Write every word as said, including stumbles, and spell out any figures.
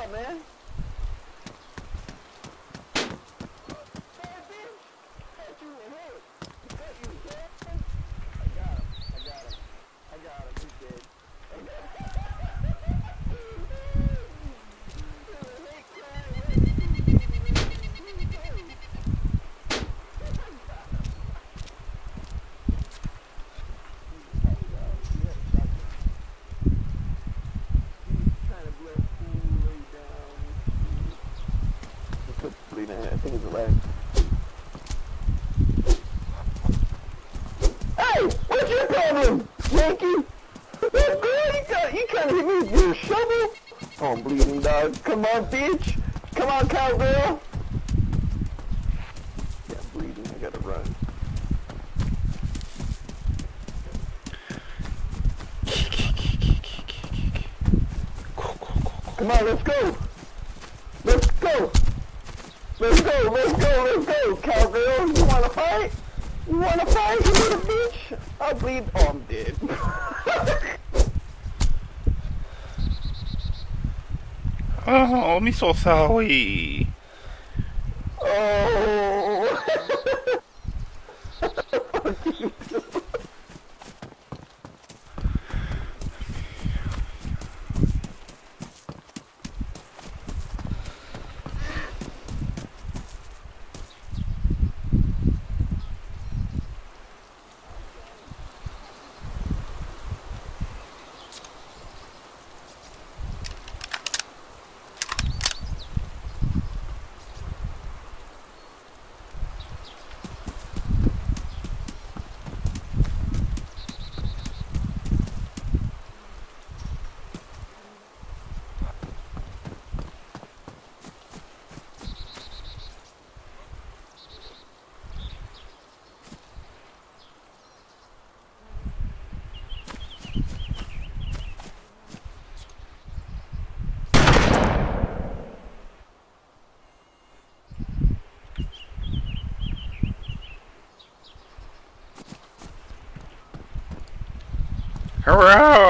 out, man. I think it's a lag. Hey! What's your problem, Yankee? What, girl? You got, you can't hit me with your shovel? Oh, I'm bleeding, dog. Come on, bitch. Come on, cowgirl. Yeah, I'm bleeding. I gotta run. Come on, let's go. Let's go. Let's go, let's go, let's go, cowgirl. You wanna fight? You wanna fight, you little bitch? I'll bleed. Oh, I'm dead. Oh, I'm so sorry. Oh. Fuck you. Hurrah!